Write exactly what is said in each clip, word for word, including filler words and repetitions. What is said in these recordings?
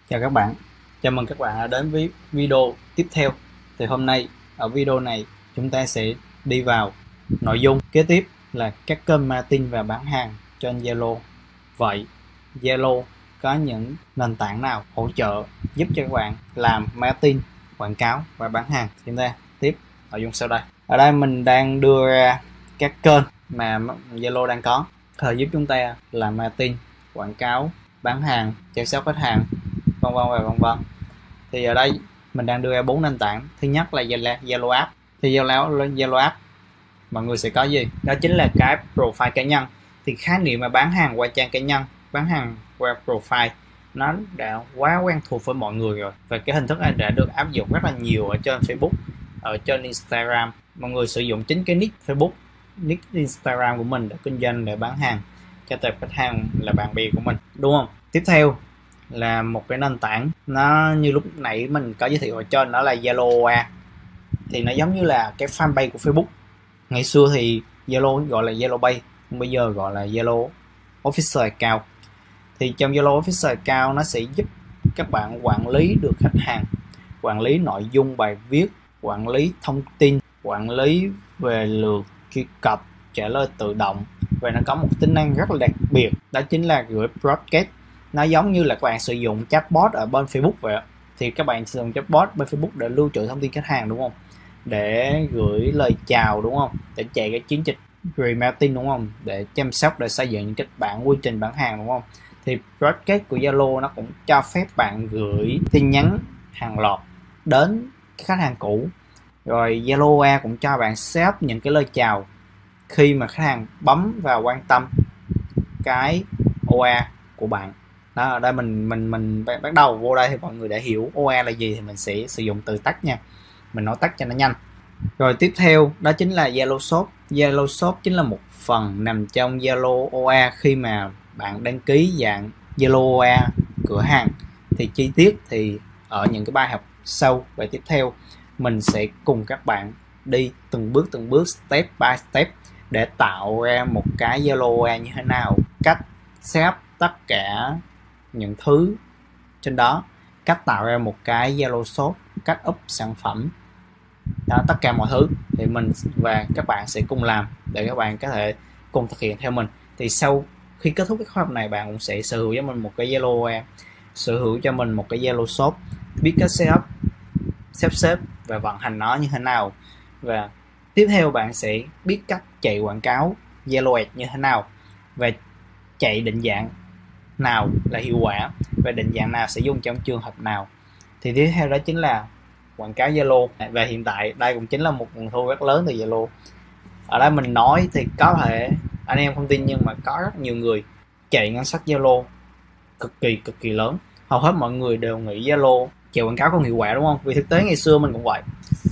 Chào các bạn, chào mừng các bạn đã đến với video tiếp theo. Thì hôm nay ở video này chúng ta sẽ đi vào nội dung kế tiếp là các kênh marketing và bán hàng trên Zalo. Vậy Zalo có những nền tảng nào hỗ trợ giúp cho các bạn làm marketing, quảng cáo và bán hàng? Chúng ta tiếp nội dung sau đây. Ở đây mình đang đưa ra các kênh mà Zalo đang có thời giúp chúng ta làm marketing, quảng cáo, bán hàng, chăm sóc khách hàng, vân vân và vân vân. Thì ở đây mình đang đưa ra bốn nền tảng. Thứ nhất là Zalo App. Thì Zalo Zalo App mọi người sẽ có gì? Đó chính là cái profile cá nhân. Thì khái niệm mà bán hàng qua trang cá nhân, bán hàng qua profile nó đã quá quen thuộc với mọi người rồi, và cái hình thức này đã được áp dụng rất là nhiều ở trên Facebook, ở trên Instagram. Mọi người sử dụng chính cái nick Facebook, nick Instagram của mình để kinh doanh, để bán hàng cho tập khách hàng là bạn bè của mình, đúng không? Tiếp theo là một cái nền tảng, nó như lúc nãy mình có giới thiệu ở trên, đó là Zalo o a. Thì nó giống như là cái fanpage của Facebook. Ngày xưa thì Zalo gọi là Zalo Pay, bây giờ gọi là Zalo Official Account. Thì trong Zalo Official Account nó sẽ giúp các bạn quản lý được khách hàng, quản lý nội dung bài viết, quản lý thông tin, quản lý về lượt truy cập, trả lời tự động. Và nó có một tính năng rất là đặc biệt, đó chính là gửi broadcast. Nó giống như là các bạn sử dụng chatbot ở bên Facebook vậy. Thì các bạn sử dụng chatbot bên Facebook để lưu trữ thông tin khách hàng, đúng không? Để gửi lời chào, đúng không? Để chạy cái chiến dịch remarketing, đúng không? Để chăm sóc, để xây dựng những kịch bản, quy trình bán hàng, đúng không? Thì broadcast của Zalo nó cũng cho phép bạn gửi tin nhắn hàng loạt đến khách hàng cũ. Rồi Zalo o a cũng cho bạn set những cái lời chào khi mà khách hàng bấm vào quan tâm cái o a của bạn. Đó, ở đây mình mình mình bắt đầu vô đây thì mọi người đã hiểu o a là gì, thì mình sẽ sử dụng từ tắt nha. Mình nói tắt cho nó nhanh. Rồi tiếp theo đó chính là Zalo Shop. Zalo Shop chính là một phần nằm trong Zalo o a khi mà bạn đăng ký dạng Zalo o a cửa hàng. Thì chi tiết thì ở những cái bài học sau và tiếp theo mình sẽ cùng các bạn đi từng bước từng bước, step by step để tạo ra một cái Zalo o a như thế nào, cách set tất cả những thứ trên đó, cách tạo ra một cái Zalo Shop, cách up sản phẩm, đó, tất cả mọi thứ thì mình và các bạn sẽ cùng làm để các bạn có thể cùng thực hiện theo mình. Thì sau khi kết thúc cái khóa học này, bạn cũng sẽ sở hữu cho mình một cái Zalo o a, sở hữu cho mình một cái Zalo Shop, biết cách setup, sắp xếp và vận hành nó như thế nào. Và tiếp theo bạn sẽ biết cách chạy quảng cáo Zalo Ads như thế nào, và chạy định dạng nào là hiệu quả và định dạng nào sẽ dùng trong trường hợp nào. Thì tiếp theo đó chính là quảng cáo Zalo. Và hiện tại đây cũng chính là một nguồn thu rất lớn từ Zalo. Ở đây mình nói thì có thể anh em không tin, nhưng mà có rất nhiều người chạy ngân sách Zalo cực kỳ cực kỳ lớn. Hầu hết mọi người đều nghĩ Zalo chạy quảng cáo không hiệu quả, đúng không? Vì thực tế ngày xưa mình cũng vậy.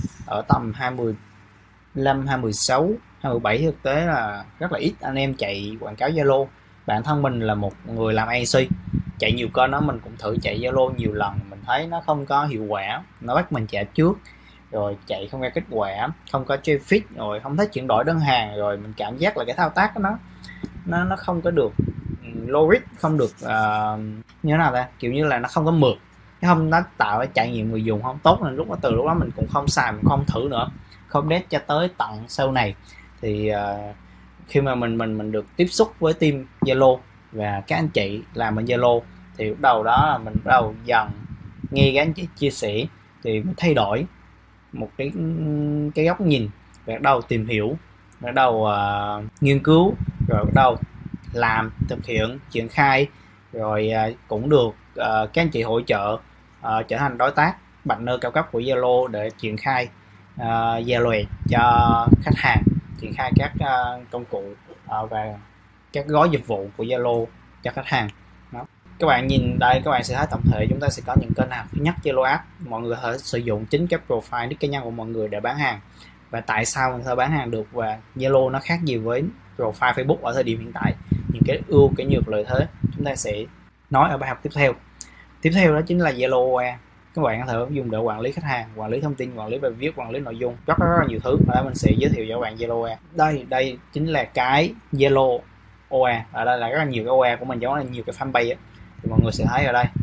Ở tầm hai mươi lăm, hai mươi sáu, hai mươi bảy thực tế là rất là ít anh em chạy quảng cáo Zalo. Bản thân mình là một người làm a xê, chạy nhiều kênh đó, mình cũng thử chạy Zalo nhiều lần, mình thấy nó không có hiệu quả. Nó bắt mình trả trước rồi chạy không ra kết quả, không có traffic, rồi không thấy chuyển đổi đơn hàng, rồi mình cảm giác là cái thao tác của nó nó nó không có được logic, không được uh, như thế nào ta, kiểu như là nó không có mượt, không nó tạo cái trải nghiệm người dùng không tốt, nên lúc đó từ lúc đó mình cũng không xài, mình không thử nữa, không đét cho tới tận sau này. Thì uh, khi mà mình mình mình được tiếp xúc với team Zalo và các anh chị làm bên Zalo, thì lúc đầu đó là mình bắt đầu dần nghe các anh chị chia sẻ, thì mình thay đổi một cái cái góc nhìn, và bắt đầu tìm hiểu, bắt đầu uh, nghiên cứu, rồi bắt đầu làm, thực hiện, triển khai, rồi uh, cũng được uh, các anh chị hỗ trợ uh, trở thành đối tác partner cao cấp của Zalo để triển khai uh, Zalo cho khách hàng, triển khai các uh, công cụ uh, và các gói dịch vụ của Zalo cho khách hàng. Đó. Các bạn nhìn đây, các bạn sẽ thấy tổng thể chúng ta sẽ có những kênh nào. Thứ nhất, Zalo Ads, mọi người có thể sử dụng chính cái profile nick cá nhân của mọi người để bán hàng. Và tại sao mình có thể bán hàng được, và Zalo nó khác gì với profile Facebook ở thời điểm hiện tại, những cái ưu cái nhược lợi thế chúng ta sẽ nói ở bài học tiếp theo. Tiếp theo đó chính là Zalo o a. Các bạn có thể dùng để quản lý khách hàng, quản lý thông tin, quản lý bài viết, quản lý nội dung, rất rất, rất là nhiều thứ. Ở đây mình sẽ giới thiệu cho các bạn Zalo o a. Đây đây chính là cái Zalo o a. Ở đây là rất là nhiều cái o a của mình, giống là nhiều cái fanpage ấy. Thì mọi người sẽ thấy ở đây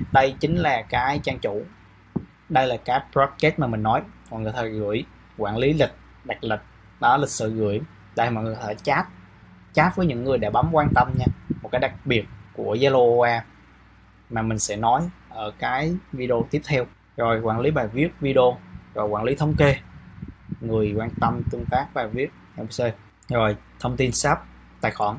đây chính là cái trang chủ, đây là cái project mà mình nói. Mọi người có thể gửi, quản lý lịch, đặt lịch, đó, lịch sự gửi. Đây mọi người có thể chat chat với những người đã bấm quan tâm nha. Một cái đặc biệt của Zalo o a mà mình sẽ nói ở cái video tiếp theo. Rồi quản lý bài viết video, rồi quản lý thống kê người quan tâm tương tác bài viết em xê, rồi thông tin shop tài khoản.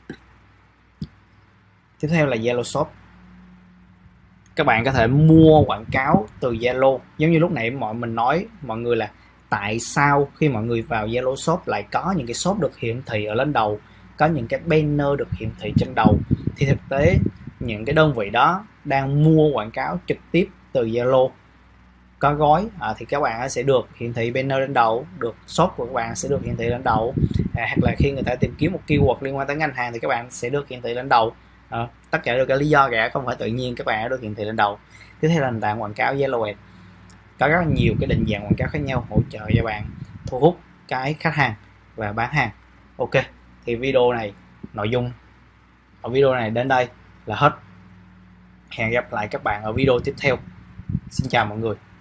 Tiếp theo là Zalo Shop. Các bạn có thể mua quảng cáo từ Zalo, giống như lúc nãy mọi mình nói mọi người là tại sao khi mọi người vào Zalo Shop lại có những cái shop được hiển thị ở lên đầu, có những cái banner được hiển thị trên đầu. Thì thực tế những cái đơn vị đó đang mua quảng cáo trực tiếp từ Zalo có gói, à, thì các bạn sẽ được hiển thị banner lên đầu, được shop của các bạn sẽ được hiển thị lên đầu, à, hoặc là khi người ta tìm kiếm một keyword liên quan tới ngành hàng thì các bạn sẽ được hiển thị lên đầu. À, tất cả đều có lý do cả, không phải tự nhiên các bạn được hiển thị lên đầu. Tiếp theo là nền tảng quảng cáo Zalo Ads, có rất là nhiều cái định dạng quảng cáo khác nhau hỗ trợ cho bạn thu hút cái khách hàng và bán hàng. Ok, thì video này, nội dung ở video này đến đây là hết. Hẹn gặp lại các bạn ở video tiếp theo. Xin chào mọi người.